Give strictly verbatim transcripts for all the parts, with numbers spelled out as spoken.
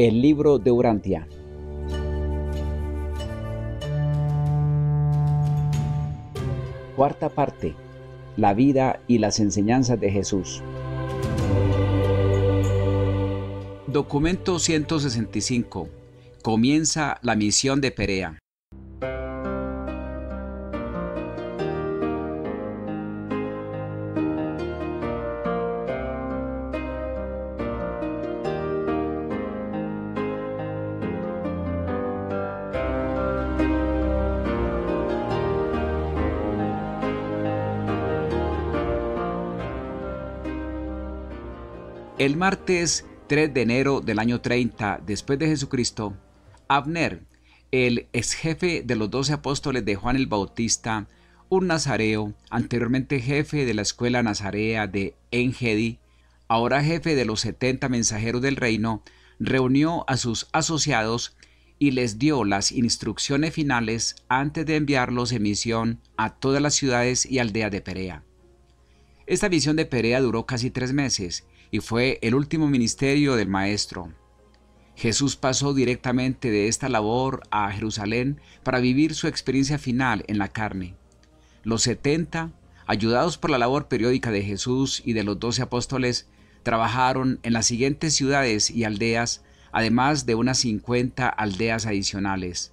El libro de Urantia. Cuarta parte. La vida y las enseñanzas de Jesús. Documento ciento sesenta y cinco. Comienza la misión de Perea. El martes tres de enero del año treinta después de Jesucristo, Abner, el ex jefe de los doce apóstoles de Juan el Bautista, un nazareo, anteriormente jefe de la escuela nazarea de En-Gedi, ahora jefe de los setenta mensajeros del reino, reunió a sus asociados y les dio las instrucciones finales antes de enviarlos en misión a todas las ciudades y aldeas de Perea. Esta misión de Perea duró casi tres meses y fue el último ministerio del Maestro. Jesús pasó directamente de esta labor a Jerusalén para vivir su experiencia final en la carne. Los setenta, ayudados por la labor periódica de Jesús y de los doce apóstoles, trabajaron en las siguientes ciudades y aldeas, además de unas cincuenta aldeas adicionales: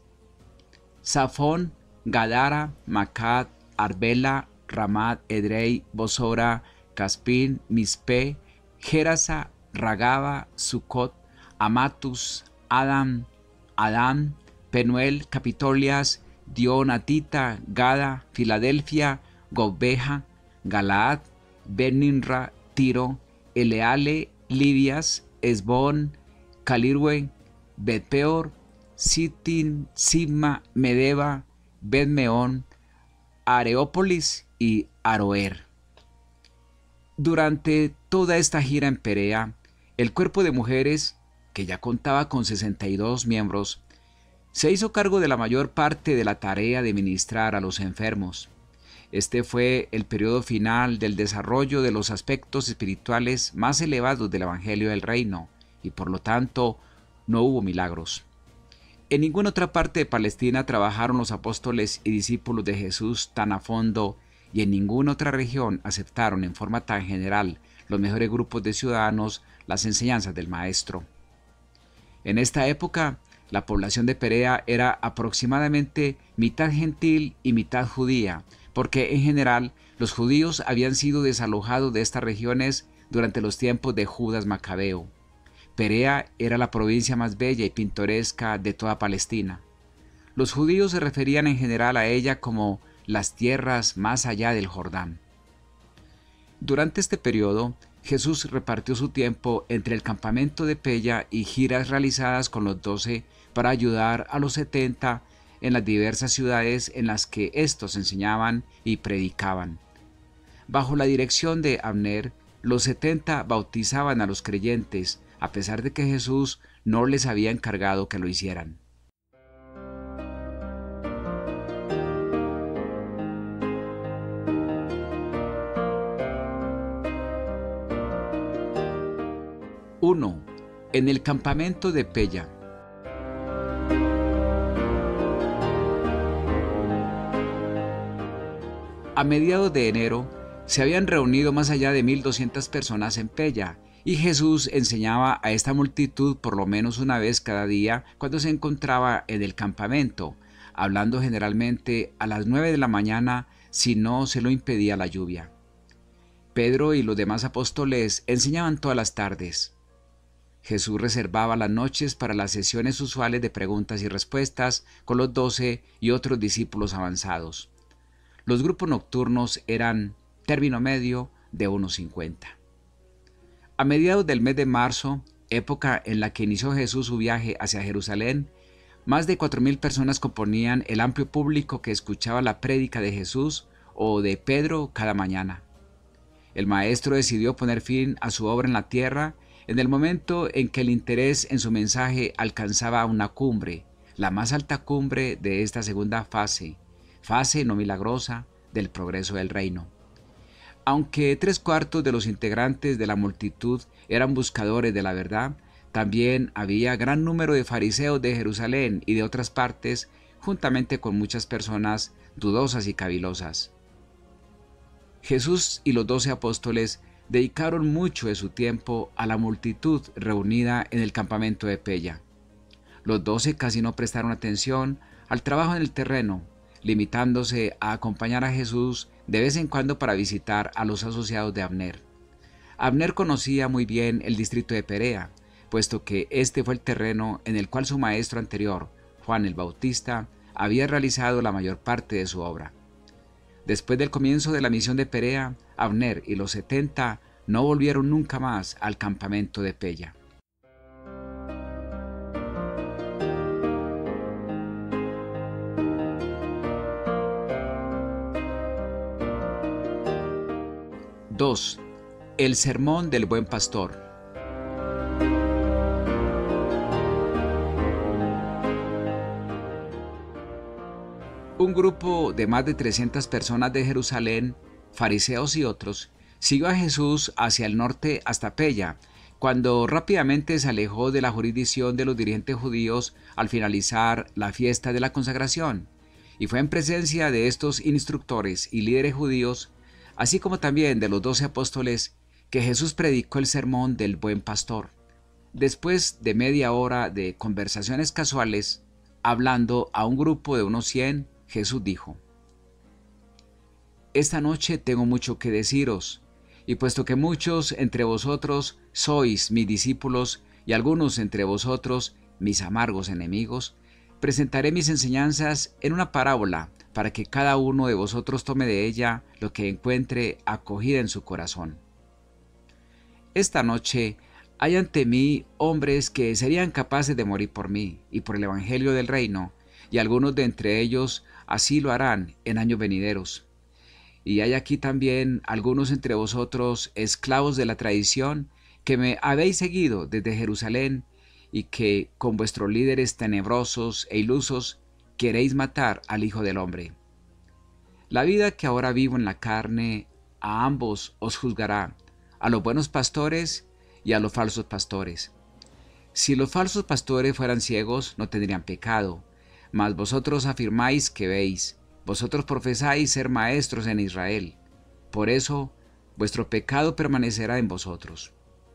Safón, Gadara, Macad, Arbela, Ramat, Edrei, Bosora, Caspín, Mispe, Gerasa, Ragaba, Sucot, Amatus, Adam, Adán, Penuel, Capitolias, Dionatita, Gada, Filadelfia, Gobbeja, Galaad, Beninra, Tiro, Eleale, Lidias, Esbón, Calirue, Betpeor, Sitin, Sibma, Medeba, Betmeón, Areópolis y Aroer. Durante toda esta gira en Perea, el cuerpo de mujeres, que ya contaba con sesenta y dos miembros, se hizo cargo de la mayor parte de la tarea de ministrar a los enfermos. Este fue el periodo final del desarrollo de los aspectos espirituales más elevados del Evangelio del Reino, y por lo tanto no hubo milagros. En ninguna otra parte de Palestina trabajaron los apóstoles y discípulos de Jesús tan a fondo, y en ninguna otra región aceptaron en forma tan general los mejores grupos de ciudadanos las enseñanzas del Maestro. En esta época, la población de Perea era aproximadamente mitad gentil y mitad judía, porque en general los judíos habían sido desalojados de estas regiones durante los tiempos de Judas Macabeo. Perea era la provincia más bella y pintoresca de toda Palestina. Los judíos se referían en general a ella como las tierras más allá del Jordán. Durante este periodo, Jesús repartió su tiempo entre el campamento de Peya y giras realizadas con los doce para ayudar a los setenta en las diversas ciudades en las que éstos enseñaban y predicaban. Bajo la dirección de Abner, los setenta bautizaban a los creyentes, a pesar de que Jesús no les había encargado que lo hicieran. uno. En el campamento de Peya. A mediados de enero se habían reunido más allá de mil doscientas personas en Peya, y Jesús enseñaba a esta multitud por lo menos una vez cada día cuando se encontraba en el campamento, hablando generalmente a las nueve de la mañana si no se lo impedía la lluvia. Pedro y los demás apóstoles enseñaban todas las tardes. Jesús reservaba las noches para las sesiones usuales de preguntas y respuestas con los doce y otros discípulos avanzados. Los grupos nocturnos eran término medio de unos cincuenta. A mediados del mes de marzo, época en la que inició Jesús su viaje hacia Jerusalén, más de cuatro mil personas componían el amplio público que escuchaba la prédica de Jesús o de Pedro cada mañana. El Maestro decidió poner fin a su obra en la tierra en el momento en que el interés en su mensaje alcanzaba una cumbre, la más alta cumbre de esta segunda fase, fase no milagrosa del progreso del reino. Aunque tres cuartos de los integrantes de la multitud eran buscadores de la verdad, También había gran número de fariseos de Jerusalén y de otras partes, juntamente con muchas personas dudosas y cavilosas. Jesús y los doce apóstoles dedicaron mucho de su tiempo a la multitud reunida en el campamento de Pella. Los doce casi no prestaron atención al trabajo en el terreno, limitándose a acompañar a Jesús de vez en cuando para visitar a los asociados de Abner. Abner conocía muy bien el distrito de Perea, puesto que este fue el terreno en el cual su maestro anterior, Juan el Bautista, había realizado la mayor parte de su obra. Después del comienzo de la misión de Perea, Abner y los setenta no volvieron nunca más al campamento de Pella. dos. El sermón del buen pastor. Un grupo de más de trescientas personas de Jerusalén, fariseos y otros, siguió a Jesús hacia el norte hasta Pella, cuando rápidamente se alejó de la jurisdicción de los dirigentes judíos al finalizar la fiesta de la consagración, y fue en presencia de estos instructores y líderes judíos, así como también de los doce apóstoles, que Jesús predicó el sermón del buen pastor. Después de media hora de conversaciones casuales, hablando a un grupo de unos cien, Jesús dijo: Esta noche tengo mucho que deciros, y puesto que muchos entre vosotros sois mis discípulos y algunos entre vosotros mis amargos enemigos, presentaré mis enseñanzas en una parábola para que cada uno de vosotros tome de ella lo que encuentre acogida en su corazón. Esta noche hay ante mí hombres que serían capaces de morir por mí y por el evangelio del reino, y algunos de entre ellos así lo harán en años venideros. Y hay aquí también algunos entre vosotros esclavos de la tradición que me habéis seguido desde Jerusalén y que con vuestros líderes tenebrosos e ilusos queréis matar al Hijo del Hombre. La vida que ahora vivo en la carne, a ambos os juzgará, a los buenos pastores y a los falsos pastores. Si los falsos pastores fueran ciegos, no tendrían pecado, mas vosotros afirmáis que veis, vosotros profesáis ser maestros en Israel. Por eso, vuestro pecado permanecerá en vosotros.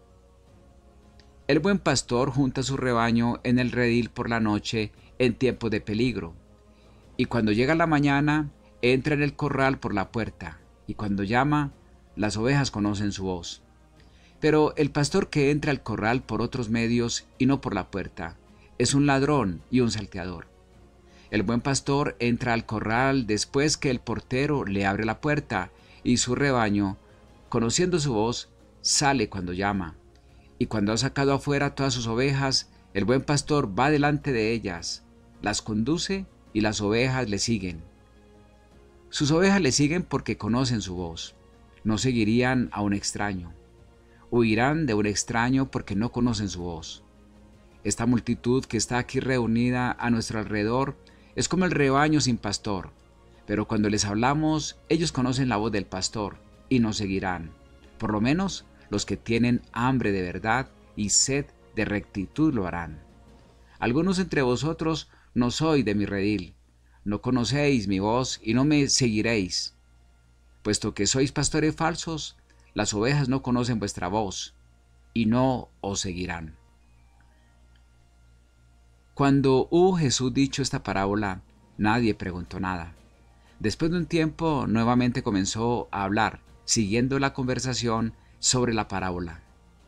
El buen pastor junta su rebaño en el redil por la noche en tiempos de peligro, y cuando llega la mañana, entra en el corral por la puerta, y cuando llama, las ovejas conocen su voz. Pero el pastor que entra al corral por otros medios y no por la puerta, es un ladrón y un salteador. El buen pastor entra al corral después que el portero le abre la puerta, y su rebaño, conociendo su voz, sale cuando llama. Y cuando ha sacado afuera todas sus ovejas, el buen pastor va delante de ellas, las conduce y las ovejas le siguen. Sus ovejas le siguen porque conocen su voz. No seguirían a un extraño. Huirán de un extraño porque no conocen su voz. Esta multitud que está aquí reunida a nuestro alrededor es como el rebaño sin pastor, pero cuando les hablamos, ellos conocen la voz del pastor y nos seguirán, por lo menos los que tienen hambre de verdad y sed de rectitud lo harán. Algunos entre vosotros no sois de mi redil, no conocéis mi voz y no me seguiréis. Puesto que sois pastores falsos, las ovejas no conocen vuestra voz y no os seguirán. Cuando hubo Jesús dicho esta parábola, nadie preguntó nada. Después de un tiempo, nuevamente comenzó a hablar, siguiendo la conversación sobre la parábola.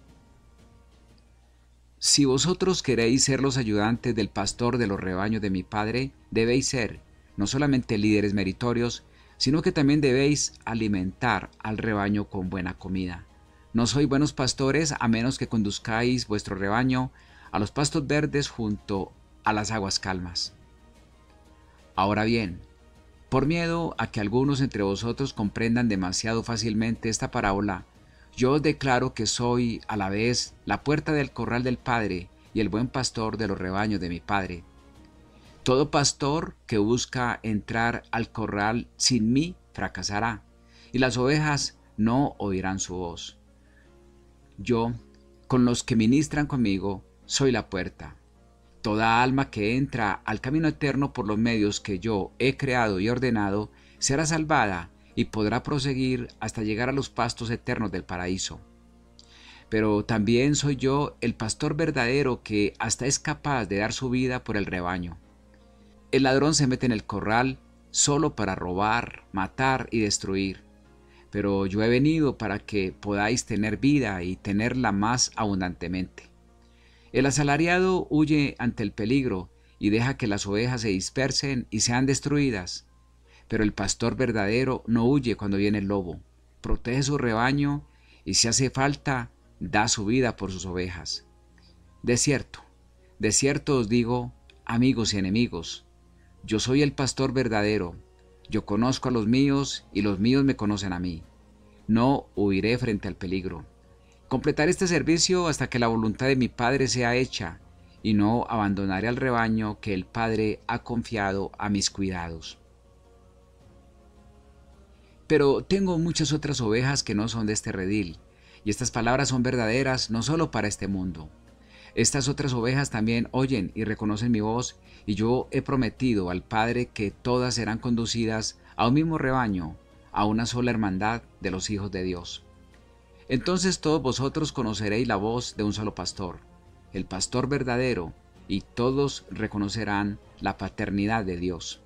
Si vosotros queréis ser los ayudantes del pastor de los rebaños de mi Padre, debéis ser no solamente líderes meritorios, sino que también debéis alimentar al rebaño con buena comida. No sois buenos pastores a menos que conduzcáis vuestro rebaño a los pastos verdes junto a las aguas calmas. Ahora bien, por miedo a que algunos entre vosotros comprendan demasiado fácilmente esta parábola, yo os declaro que soy a la vez la puerta del corral del Padre y el buen pastor de los rebaños de mi Padre. Todo pastor que busca entrar al corral sin mí fracasará, y las ovejas no oirán su voz. Yo, con los que ministran conmigo, soy la puerta. Toda alma que entra al camino eterno por los medios que yo he creado y ordenado, será salvada y podrá proseguir hasta llegar a los pastos eternos del paraíso. Pero también soy yo el pastor verdadero que hasta es capaz de dar su vida por el rebaño. El ladrón se mete en el corral solo para robar, matar y destruir. Pero yo he venido para que podáis tener vida y tenerla más abundantemente. El asalariado huye ante el peligro y deja que las ovejas se dispersen y sean destruidas. Pero el pastor verdadero no huye cuando viene el lobo, protege su rebaño y si hace falta, da su vida por sus ovejas. De cierto, de cierto os digo, amigos y enemigos, yo soy el pastor verdadero, yo conozco a los míos y los míos me conocen a mí. No huiré frente al peligro. Completaré este servicio hasta que la voluntad de mi Padre sea hecha, y no abandonaré al rebaño que el Padre ha confiado a mis cuidados. Pero tengo muchas otras ovejas que no son de este redil, y estas palabras son verdaderas no solo para este mundo. Estas otras ovejas también oyen y reconocen mi voz, y yo he prometido al Padre que todas serán conducidas a un mismo rebaño, a una sola hermandad de los hijos de Dios. Entonces todos vosotros conoceréis la voz de un solo pastor, el pastor verdadero, y todos reconocerán la paternidad de Dios.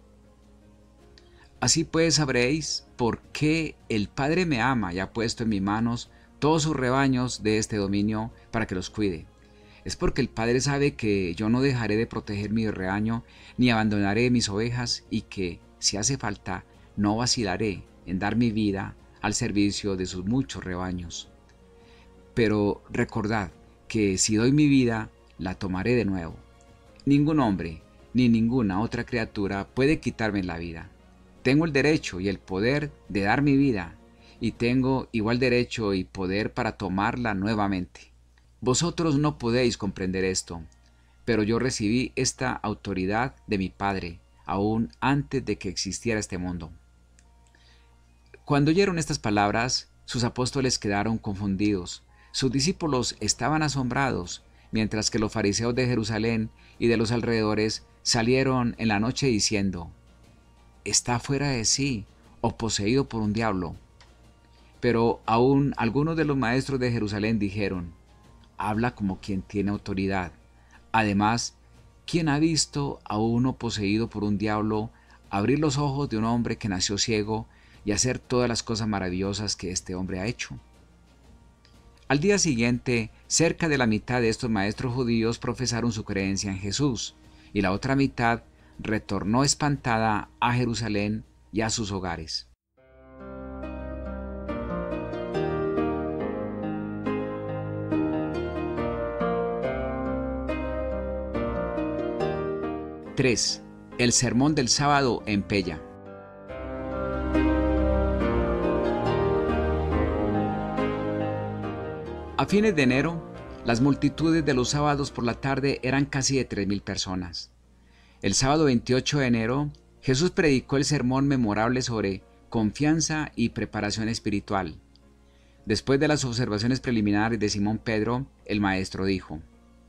Así pues sabréis por qué el Padre me ama y ha puesto en mis manos todos sus rebaños de este dominio para que los cuide. Es porque el Padre sabe que yo no dejaré de proteger mi rebaño ni abandonaré mis ovejas y que, si hace falta, no vacilaré en dar mi vida al servicio de sus muchos rebaños. Pero recordad que si doy mi vida, la tomaré de nuevo. Ningún hombre ni ninguna otra criatura puede quitarme la vida. Tengo el derecho y el poder de dar mi vida, y tengo igual derecho y poder para tomarla nuevamente. Vosotros no podéis comprender esto, pero yo recibí esta autoridad de mi Padre, aún antes de que existiera este mundo. Cuando oyeron estas palabras, sus apóstoles quedaron confundidos. Sus discípulos estaban asombrados, mientras que los fariseos de Jerusalén y de los alrededores salieron en la noche diciendo: «Está fuera de sí o poseído por un diablo». Pero aún algunos de los maestros de Jerusalén dijeron: «Habla como quien tiene autoridad. Además, ¿quién ha visto a uno poseído por un diablo abrir los ojos de un hombre que nació ciego y hacer todas las cosas maravillosas que este hombre ha hecho?». Al día siguiente, cerca de la mitad de estos maestros judíos profesaron su creencia en Jesús, y la otra mitad retornó espantada a Jerusalén y a sus hogares. tres. El sermón del sábado en Pella. A fines de enero, las multitudes de los sábados por la tarde eran casi de tres mil personas. El sábado veintiocho de enero, Jesús predicó el sermón memorable sobre confianza y preparación espiritual. Después de las observaciones preliminares de Simón Pedro, el maestro dijo: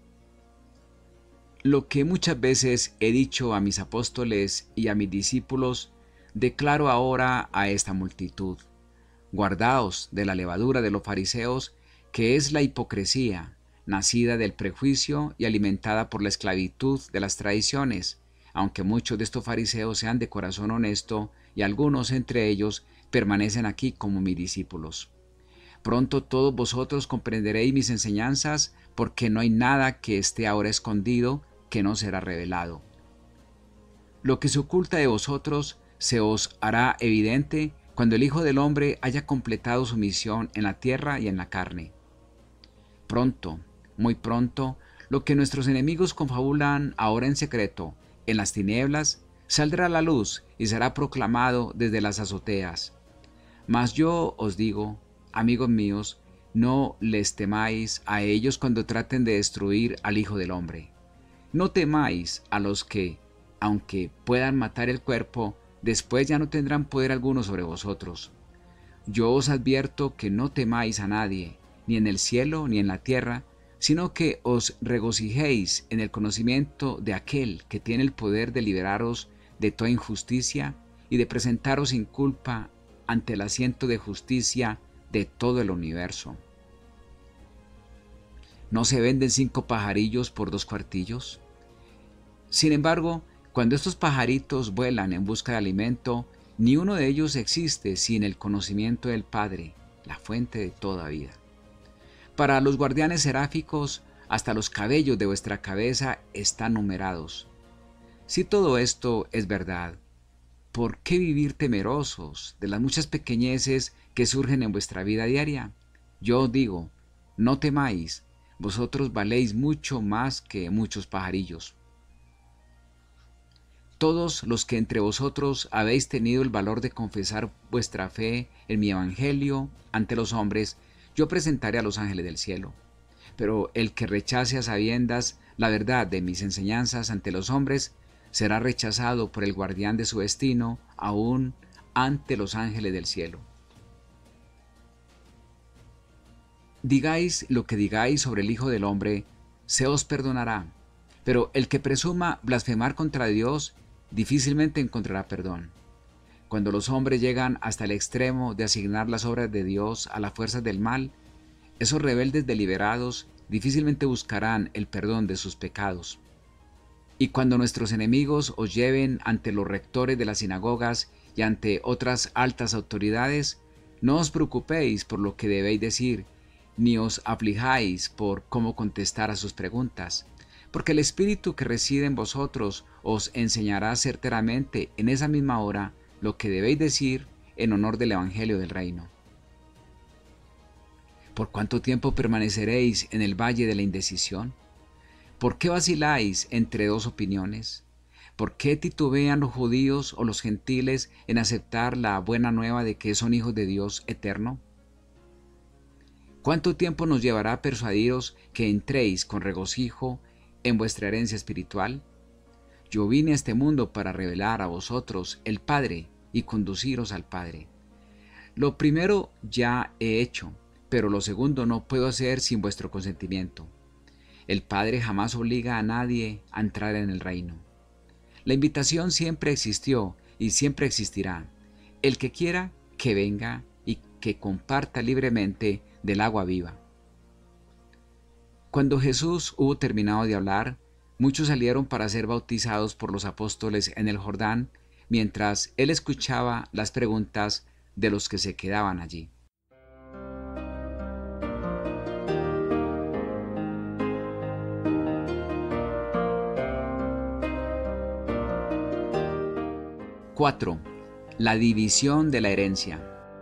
«Lo que muchas veces he dicho a mis apóstoles y a mis discípulos, declaro ahora a esta multitud: guardaos de la levadura de los fariseos, que es la hipocresía, nacida del prejuicio y alimentada por la esclavitud de las tradiciones, aunque muchos de estos fariseos sean de corazón honesto y algunos entre ellos permanecen aquí como mis discípulos. Pronto todos vosotros comprenderéis mis enseñanzas, porque no hay nada que esté ahora escondido que no será revelado. Lo que se oculta de vosotros se os hará evidente cuando el Hijo del Hombre haya completado su misión en la tierra y en la carne. Pronto, muy pronto, lo que nuestros enemigos confabulan ahora en secreto, en las tinieblas, saldrá a la luz y será proclamado desde las azoteas. Mas yo os digo, amigos míos, no les temáis a ellos cuando traten de destruir al Hijo del Hombre. No temáis a los que, aunque puedan matar el cuerpo, después ya no tendrán poder alguno sobre vosotros. Yo os advierto que no temáis a nadie, ni en el cielo ni en la tierra, sino que os regocijéis en el conocimiento de aquel que tiene el poder de liberaros de toda injusticia y de presentaros sin culpa ante el asiento de justicia de todo el universo. ¿No se venden cinco pajarillos por dos cuartillos? Sin embargo, cuando estos pajaritos vuelan en busca de alimento, ni uno de ellos existe sin el conocimiento del Padre, la fuente de toda vida. Para los guardianes seráficos, hasta los cabellos de vuestra cabeza están numerados. Si todo esto es verdad, ¿por qué vivir temerosos de las muchas pequeñeces que surgen en vuestra vida diaria? Yo os digo, no temáis, vosotros valéis mucho más que muchos pajarillos. Todos los que entre vosotros habéis tenido el valor de confesar vuestra fe en mi evangelio ante los hombres, yo presentaré a los ángeles del cielo. Pero el que rechace a sabiendas la verdad de mis enseñanzas ante los hombres, será rechazado por el guardián de su destino, aún ante los ángeles del cielo. Digáis lo que digáis sobre el Hijo del Hombre, se os perdonará, pero el que presuma blasfemar contra Dios, difícilmente encontrará perdón. Cuando los hombres llegan hasta el extremo de asignar las obras de Dios a las fuerzas del mal, esos rebeldes deliberados difícilmente buscarán el perdón de sus pecados. Y cuando nuestros enemigos os lleven ante los rectores de las sinagogas y ante otras altas autoridades, no os preocupéis por lo que debéis decir, ni os aflijáis por cómo contestar a sus preguntas, porque el Espíritu que reside en vosotros os enseñará certeramente en esa misma hora lo que debéis decir en honor del Evangelio del Reino. ¿Por cuánto tiempo permaneceréis en el valle de la indecisión? ¿Por qué vaciláis entre dos opiniones? ¿Por qué titubean los judíos o los gentiles en aceptar la buena nueva de que son hijos de Dios eterno? ¿Cuánto tiempo nos llevará a persuadiros que entréis con regocijo en vuestra herencia espiritual? Yo vine a este mundo para revelar a vosotros el Padre y conduciros al Padre. Lo primero ya he hecho, pero lo segundo no puedo hacer sin vuestro consentimiento. El Padre jamás obliga a nadie a entrar en el reino. La invitación siempre existió y siempre existirá. El que quiera, que venga y que comparta libremente del agua viva. Cuando Jesús hubo terminado de hablar, muchos salieron para ser bautizados por los apóstoles en el Jordán, mientras él escuchaba las preguntas de los que se quedaban allí. cuatro. La división de la herencia.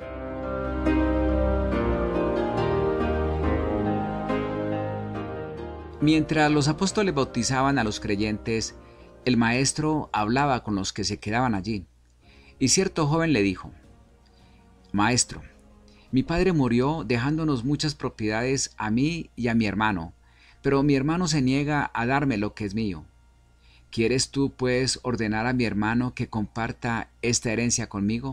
Mientras los apóstoles bautizaban a los creyentes, el maestro hablaba con los que se quedaban allí. Y cierto joven le dijo: Maestro, mi padre murió dejándonos muchas propiedades a mí y a mi hermano, pero mi hermano se niega a darme lo que es mío. ¿Quieres tú, pues, ordenar a mi hermano que comparta esta herencia conmigo?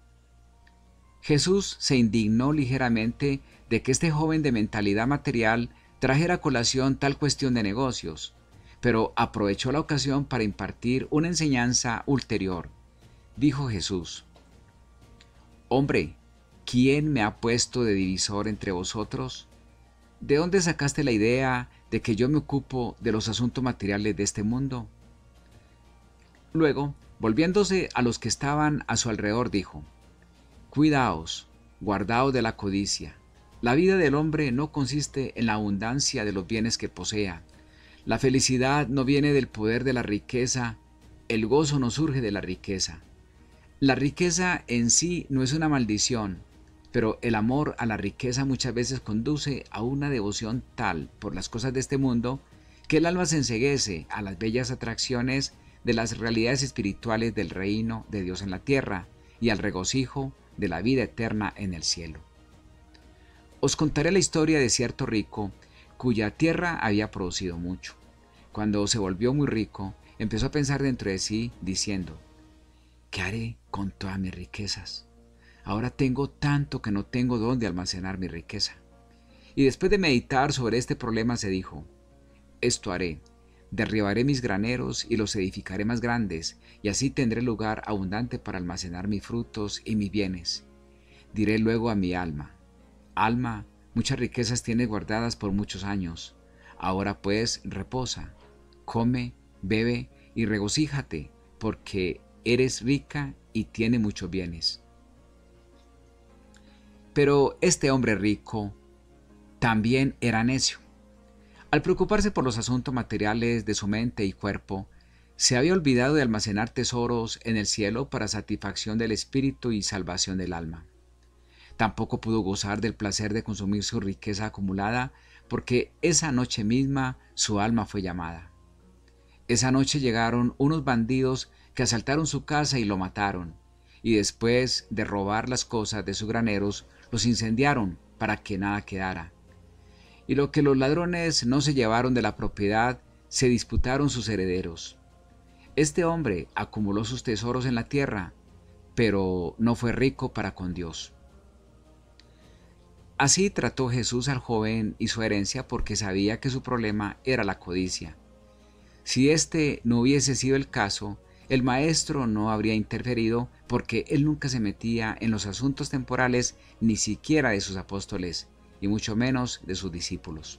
Jesús se indignó ligeramente de que este joven de mentalidad material trajera a colación tal cuestión de negocios, pero aprovechó la ocasión para impartir una enseñanza ulterior. Dijo Jesús: Hombre, ¿quién me ha puesto de divisor entre vosotros? ¿De dónde sacaste la idea de que yo me ocupo de los asuntos materiales de este mundo? Luego, volviéndose a los que estaban a su alrededor, dijo: Cuidaos, guardaos de la codicia. La vida del hombre no consiste en la abundancia de los bienes que posea. La felicidad no viene del poder de la riqueza, el gozo no surge de la riqueza. La riqueza en sí no es una maldición, pero el amor a la riqueza muchas veces conduce a una devoción tal por las cosas de este mundo que el alma se enceguece a las bellas atracciones de las realidades espirituales del reino de Dios en la tierra y al regocijo de la vida eterna en el cielo. Os contaré la historia de cierto rico cuya tierra había producido mucho. Cuando se volvió muy rico, empezó a pensar dentro de sí, diciendo: ¿qué haré con todas mis riquezas? Ahora tengo tanto que no tengo dónde almacenar mi riqueza. Y después de meditar sobre este problema se dijo: esto haré, derribaré mis graneros y los edificaré más grandes, y así tendré lugar abundante para almacenar mis frutos y mis bienes. Diré luego a mi alma: alma, muchas riquezas tienes guardadas por muchos años. Ahora pues reposa, come, bebe y regocíjate, porque eres rica y tienes muchos bienes. Pero este hombre rico también era necio. Al preocuparse por los asuntos materiales de su mente y cuerpo, se había olvidado de almacenar tesoros en el cielo para satisfacción del espíritu y salvación del alma. Tampoco pudo gozar del placer de consumir su riqueza acumulada, porque esa noche misma su alma fue llamada. Esa noche llegaron unos bandidos que asaltaron su casa y lo mataron, y después de robar las cosas de sus graneros, los incendiaron para que nada quedara. Y lo que los ladrones no se llevaron de la propiedad, se disputaron sus herederos. Este hombre acumuló sus tesoros en la tierra, pero no fue rico para con Dios. Así trató Jesús al joven y su herencia, porque sabía que su problema era la codicia. Si este no hubiese sido el caso, el maestro no habría interferido, porque él nunca se metía en los asuntos temporales ni siquiera de sus apóstoles, y mucho menos de sus discípulos.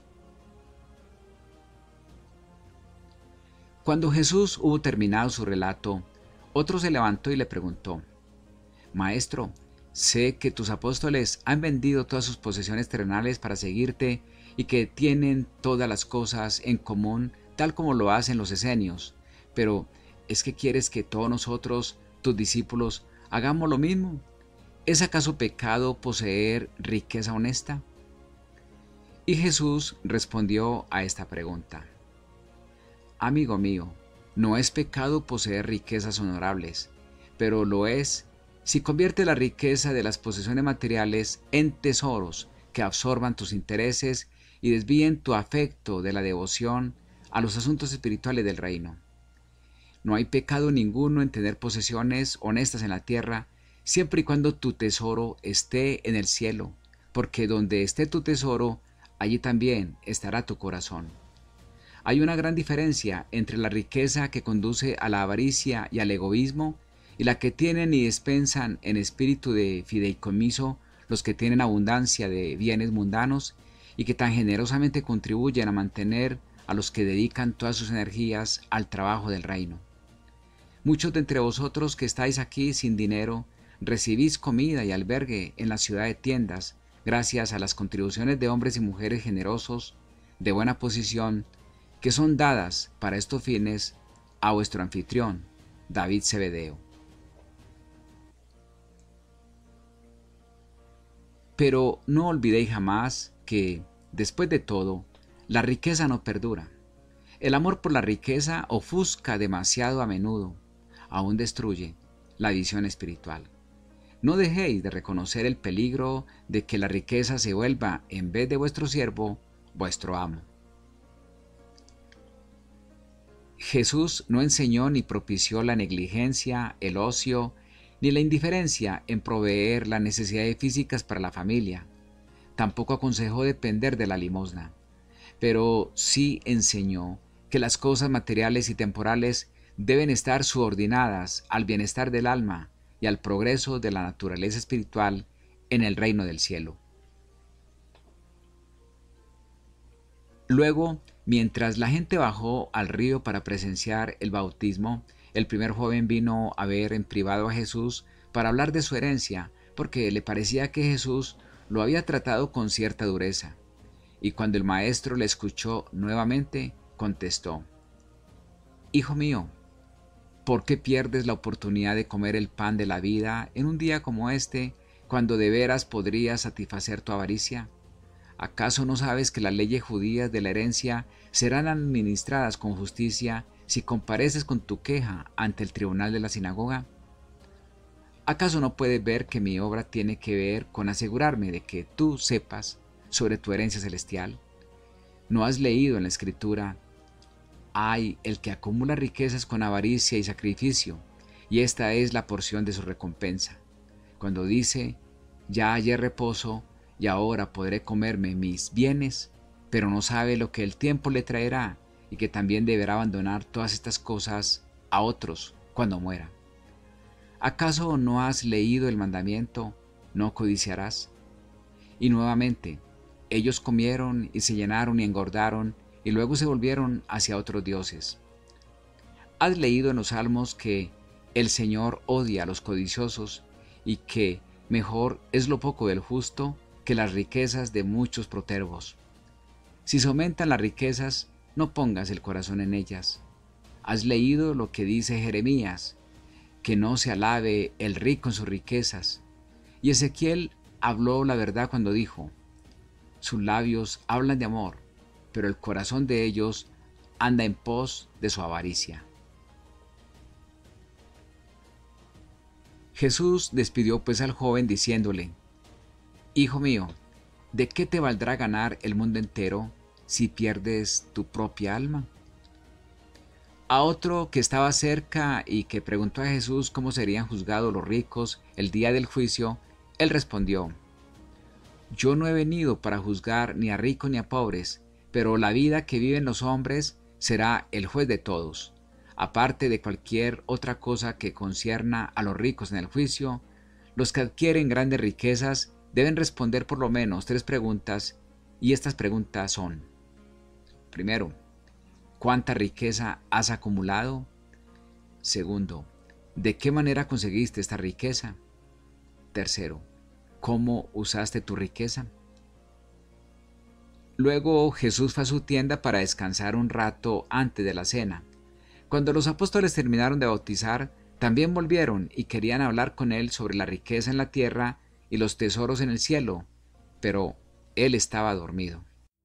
Cuando Jesús hubo terminado su relato, otro se levantó y le preguntó: Maestro, sé que tus apóstoles han vendido todas sus posesiones terrenales para seguirte y que tienen todas las cosas en común, tal como lo hacen los esenios, pero ¿es que quieres que todos nosotros, tus discípulos, hagamos lo mismo? ¿Es acaso pecado poseer riqueza honesta? Y Jesús respondió a esta pregunta: Amigo mío, no es pecado poseer riquezas honorables, pero lo es si conviertes la riqueza de las posesiones materiales en tesoros que absorban tus intereses y desvíen tu afecto de la devoción a los asuntos espirituales del reino. No hay pecado ninguno en tener posesiones honestas en la tierra, siempre y cuando tu tesoro esté en el cielo, porque donde esté tu tesoro, allí también estará tu corazón. Hay una gran diferencia entre la riqueza que conduce a la avaricia y al egoísmo y la que tienen y despensan en espíritu de fideicomiso los que tienen abundancia de bienes mundanos y que tan generosamente contribuyen a mantener a los que dedican todas sus energías al trabajo del reino. Muchos de entre vosotros que estáis aquí sin dinero, recibís comida y albergue en la ciudad de tiendas, gracias a las contribuciones de hombres y mujeres generosos, de buena posición, que son dadas para estos fines a vuestro anfitrión, David Zebedeo. Pero no olvidéis jamás que, después de todo, la riqueza no perdura. El amor por la riqueza ofusca demasiado a menudo, aún destruye la visión espiritual. No dejéis de reconocer el peligro de que la riqueza se vuelva, en vez de vuestro siervo, vuestro amo. Jesús no enseñó ni propició la negligencia, el ocio, ni la indiferencia en proveer las necesidades físicas para la familia. Tampoco aconsejó depender de la limosna, pero sí enseñó que las cosas materiales y temporales deben estar subordinadas al bienestar del alma y al progreso de la naturaleza espiritual en el reino del cielo. Luego, mientras la gente bajó al río para presenciar el bautismo, el primer joven vino a ver en privado a Jesús para hablar de su herencia, porque le parecía que Jesús lo había tratado con cierta dureza. Y cuando el maestro le escuchó nuevamente, contestó: Hijo mío, ¿por qué pierdes la oportunidad de comer el pan de la vida en un día como este, cuando de veras podrías satisfacer tu avaricia? ¿Acaso no sabes que las leyes judías de la herencia serán administradas con justicia si compareces con tu queja ante el tribunal de la sinagoga? ¿Acaso no puedes ver que mi obra tiene que ver con asegurarme de que tú sepas sobre tu herencia celestial? ¿No has leído en la Escritura: hay el que acumula riquezas con avaricia y sacrificio, y esta es la porción de su recompensa? Cuando dice: ya hallé reposo y ahora podré comerme mis bienes, pero no sabe lo que el tiempo le traerá y que también deberá abandonar todas estas cosas a otros cuando muera. ¿Acaso no has leído el mandamiento, no codiciarás? Y nuevamente, ellos comieron y se llenaron y engordaron y luego se volvieron hacia otros dioses. ¿Has leído en los Salmos que el Señor odia a los codiciosos y que mejor es lo poco del justo que las riquezas de muchos protervos? Si se aumentan las riquezas, no pongas el corazón en ellas. ¿Has leído lo que dice Jeremías? Que no se alabe el rico en sus riquezas. Y Ezequiel habló la verdad cuando dijo: sus labios hablan de amor, pero el corazón de ellos anda en pos de su avaricia. Jesús despidió pues al joven diciéndole: Hijo mío, ¿de qué te valdrá ganar el mundo entero si pierdes tu propia alma? A otro que estaba cerca y que preguntó a Jesús cómo serían juzgados los ricos el día del juicio, él respondió: Yo no he venido para juzgar ni a ricos ni a pobres, pero la vida que viven los hombres será el juez de todos. Aparte de cualquier otra cosa que concierna a los ricos en el juicio, los que adquieren grandes riquezas deben responder por lo menos tres preguntas, y estas preguntas son: primero, ¿cuánta riqueza has acumulado? Segundo, ¿de qué manera conseguiste esta riqueza? Tercero, ¿cómo usaste tu riqueza? Luego Jesús fue a su tienda para descansar un rato antes de la cena. Cuando los apóstoles terminaron de bautizar, también volvieron y querían hablar con él sobre la riqueza en la tierra y los tesoros en el cielo, pero él estaba dormido.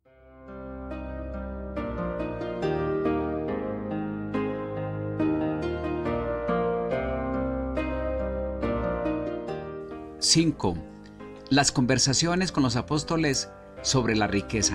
cinco. Las conversaciones con los apóstoles sobre la riqueza.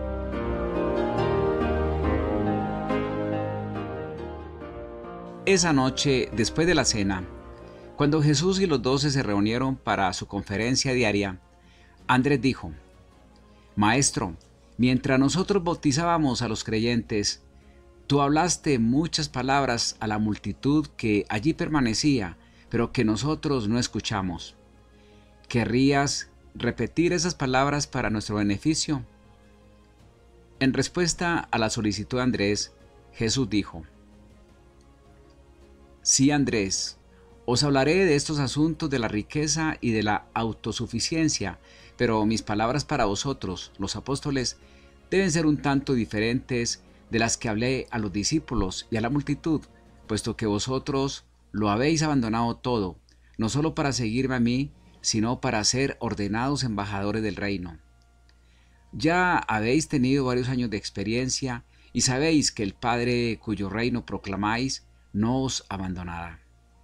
Esa noche, después de la cena, cuando Jesús y los doce se reunieron para su conferencia diaria, Andrés dijo: Maestro, mientras nosotros bautizábamos a los creyentes, tú hablaste muchas palabras a la multitud que allí permanecía, pero que nosotros no escuchamos. ¿Querrías repetir esas palabras para nuestro beneficio? En respuesta a la solicitud de Andrés, Jesús dijo: Sí, Andrés, os hablaré de estos asuntos de la riqueza y de la autosuficiencia, pero mis palabras para vosotros, los apóstoles, deben ser un tanto diferentes de las que hablé a los discípulos y a la multitud, puesto que vosotros lo habéis abandonado todo, no solo para seguirme a mí, sino para ser ordenados embajadores del reino. Ya habéis tenido varios años de experiencia y sabéis que el Padre cuyo reino proclamáis no os abandonará.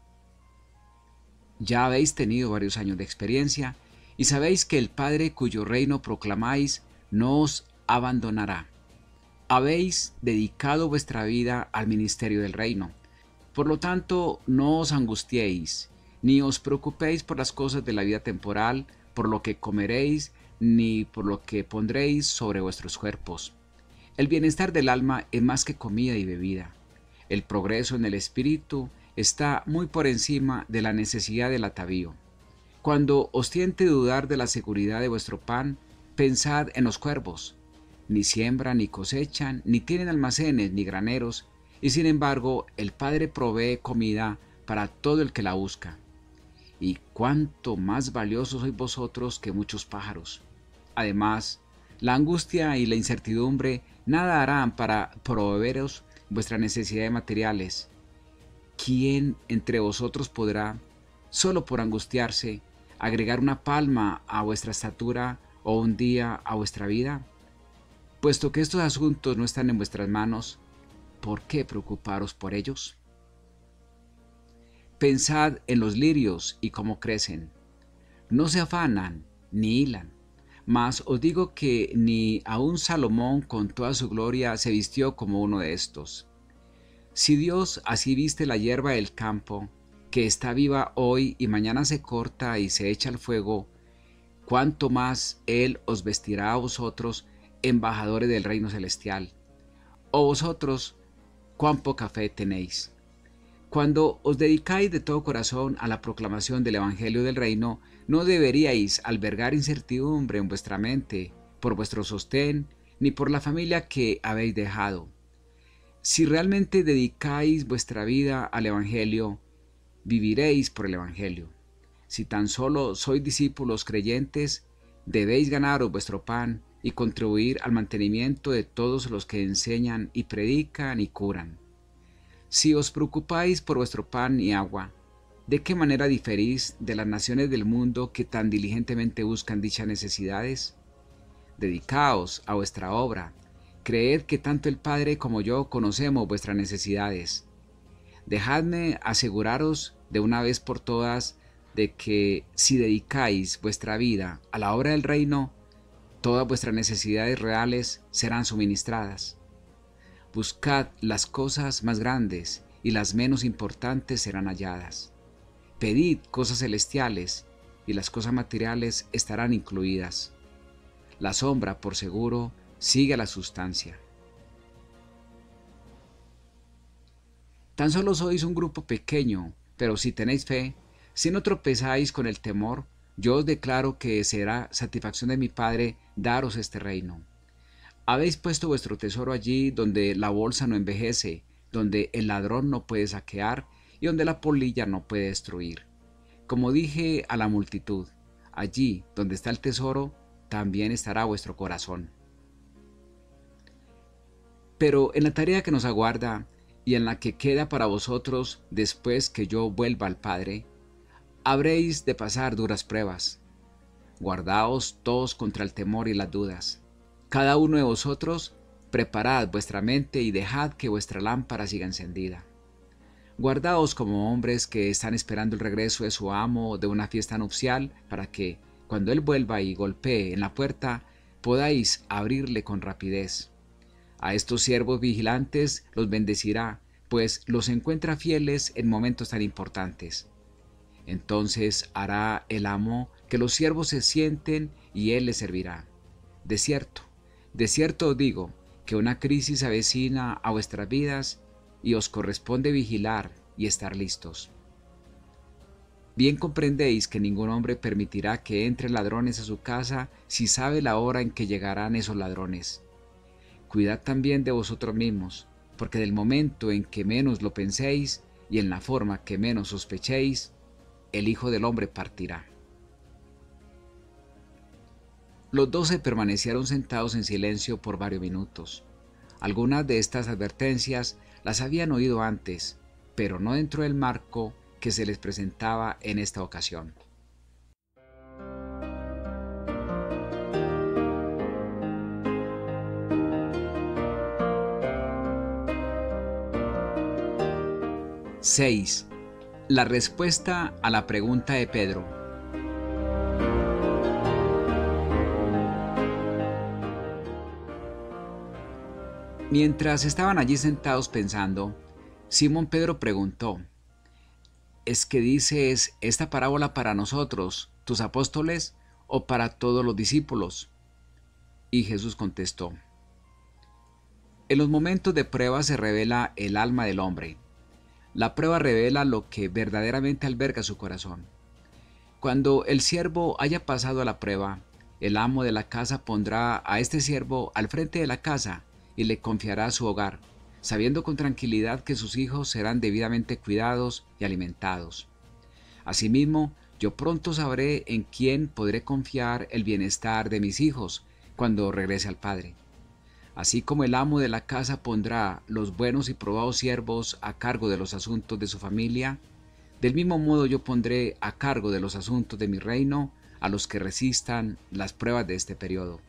Ya habéis tenido varios años de experiencia y sabéis que el Padre cuyo reino proclamáis no os abandonará. Habéis dedicado vuestra vida al ministerio del reino. Por lo tanto, no os angustiéis, ni os preocupéis por las cosas de la vida temporal, por lo que comeréis, ni por lo que pondréis sobre vuestros cuerpos. El bienestar del alma es más que comida y bebida. El progreso en el espíritu está muy por encima de la necesidad del atavío. Cuando os tiente dudar de la seguridad de vuestro pan, pensad en los cuervos. Ni siembran, ni cosechan, ni tienen almacenes, ni graneros, y sin embargo el Padre provee comida para todo el que la busca. Y cuánto más valiosos sois vosotros que muchos pájaros. Además, la angustia y la incertidumbre nada harán para proveeros vuestras necesidades materiales. ¿Quién entre vosotros podrá, solo por angustiarse, agregar una palma a vuestra estatura o un día a vuestra vida? Puesto que estos asuntos no están en vuestras manos, ¿por qué preocuparos por ellos? Pensad en los lirios y cómo crecen. No se afanan ni hilan. Mas os digo que ni aun Salomón con toda su gloria se vistió como uno de estos. Si Dios así viste la hierba del campo, que está viva hoy y mañana se corta y se echa al fuego, cuánto más Él os vestirá a vosotros, embajadores del reino celestial. O vosotros, cuán poca fe tenéis. Cuando os dedicáis de todo corazón a la proclamación del Evangelio del Reino, no deberíais albergar incertidumbre en vuestra mente por vuestro sostén, ni por la familia que habéis dejado. Si realmente dedicáis vuestra vida al Evangelio, viviréis por el Evangelio. Si tan solo sois discípulos creyentes, debéis ganaros vuestro pan y contribuir al mantenimiento de todos los que enseñan y predican y curan. Si os preocupáis por vuestro pan y agua, ¿de qué manera diferís de las naciones del mundo que tan diligentemente buscan dichas necesidades? Dedicaos a vuestra obra. Creed que tanto el Padre como yo conocemos vuestras necesidades. Dejadme aseguraros de una vez por todas de que si dedicáis vuestra vida a la obra del reino, todas vuestras necesidades reales serán suministradas. Buscad las cosas más grandes y las menos importantes serán halladas. Pedid cosas celestiales y las cosas materiales estarán incluidas. La sombra, por seguro, sigue a la sustancia. Tan solo sois un grupo pequeño, pero si tenéis fe, si no tropezáis con el temor, yo os declaro que será satisfacción de mi Padre daros este reino. Habéis puesto vuestro tesoro allí donde la bolsa no envejece, donde el ladrón no puede saquear y donde la polilla no puede destruir. Como dije a la multitud, allí donde está el tesoro, también estará vuestro corazón. Pero en la tarea que nos aguarda y en la que queda para vosotros después que yo vuelva al Padre, habréis de pasar duras pruebas. Guardaos todos contra el temor y las dudas. Cada uno de vosotros, preparad vuestra mente y dejad que vuestra lámpara siga encendida. Guardaos como hombres que están esperando el regreso de su amo de una fiesta nupcial, para que, cuando él vuelva y golpee en la puerta, podáis abrirle con rapidez. A estos siervos vigilantes los bendecirá, pues los encuentra fieles en momentos tan importantes. Entonces hará el amo que los siervos se sienten y él les servirá. De cierto, de cierto os digo que una crisis se avecina a vuestras vidas y os corresponde vigilar y estar listos. Bien comprendéis que ningún hombre permitirá que entren ladrones a su casa si sabe la hora en que llegarán esos ladrones. Cuidad también de vosotros mismos, porque del momento en que menos lo penséis y en la forma que menos sospechéis, el Hijo del Hombre partirá. Los doce permanecieron sentados en silencio por varios minutos. Algunas de estas advertencias las habían oído antes, pero no dentro del marco que se les presentaba en esta ocasión. seis. La respuesta a la pregunta de Pedro. Mientras estaban allí sentados pensando, Simón Pedro preguntó: ¿Es que dices esta parábola para nosotros, tus apóstoles, o para todos los discípulos? Y Jesús contestó: En los momentos de prueba se revela el alma del hombre. La prueba revela lo que verdaderamente alberga su corazón. Cuando el siervo haya pasado a la prueba, el amo de la casa pondrá a este siervo al frente de la casa y le confiará su hogar, sabiendo con tranquilidad que sus hijos serán debidamente cuidados y alimentados. Asimismo, yo pronto sabré en quién podré confiar el bienestar de mis hijos cuando regrese al Padre. Así como el amo de la casa pondrá los buenos y probados siervos a cargo de los asuntos de su familia, del mismo modo yo pondré a cargo de los asuntos de mi reino a los que resistan las pruebas de este periodo.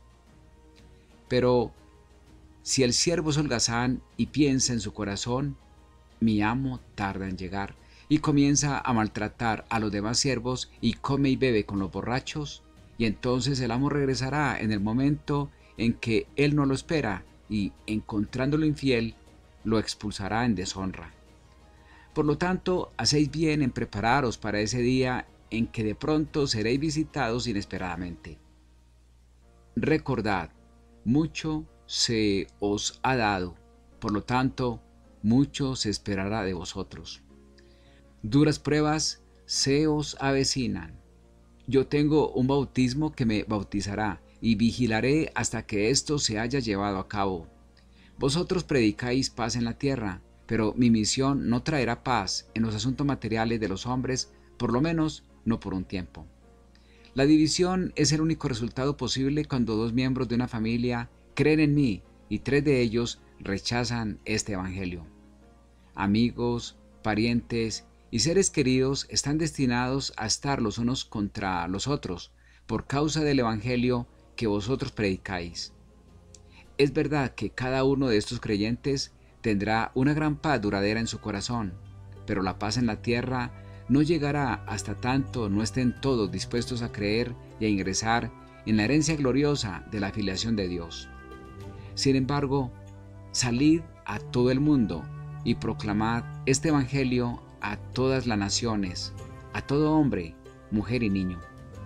Pero si el siervo es holgazán y piensa en su corazón, mi amo tarda en llegar y comienza a maltratar a los demás siervos y come y bebe con los borrachos, y entonces el amo regresará en el momento en que él no lo espera y, encontrándolo infiel, lo expulsará en deshonra. Por lo tanto, hacéis bien en prepararos para ese día en que de pronto seréis visitados inesperadamente. Recordad, mucho se os ha dado, por lo tanto, mucho se esperará de vosotros. Duras pruebas se os avecinan. Yo tengo un bautismo que me bautizará, y vigilaré hasta que esto se haya llevado a cabo. Vosotros predicáis paz en la tierra, pero mi misión no traerá paz en los asuntos materiales de los hombres, por lo menos no por un tiempo. La división es el único resultado posible cuando dos miembros de una familia creen en mí y tres de ellos rechazan este evangelio. Amigos, parientes y seres queridos están destinados a estar los unos contra los otros por causa del evangelio que vosotros predicáis. Es verdad que cada uno de estos creyentes tendrá una gran paz duradera en su corazón, pero la paz en la tierra no llegará hasta tanto no estén todos dispuestos a creer y a ingresar en la herencia gloriosa de la filiación de Dios. Sin embargo, salid a todo el mundo y proclamad este evangelio a todas las naciones, a todo hombre, mujer y niño.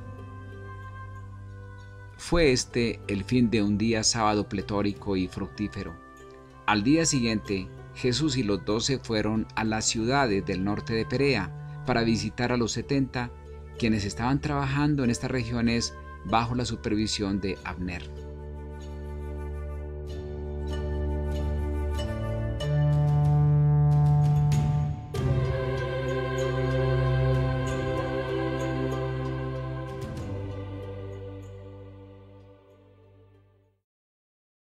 Fue este el fin de un día sábado pletórico y fructífero. Al día siguiente, Jesús y los doce fueron a las ciudades del norte de Perea para visitar a los setenta, quienes estaban trabajando en estas regiones bajo la supervisión de Abner.